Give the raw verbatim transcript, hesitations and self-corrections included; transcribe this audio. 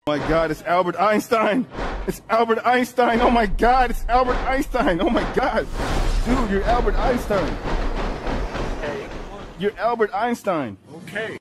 Oh my God, it's Albert Einstein. It's Albert Einstein. Oh my God, it's Albert Einstein. Oh my God. Dude, you're Albert Einstein. Okay. You're Albert Einstein. Okay.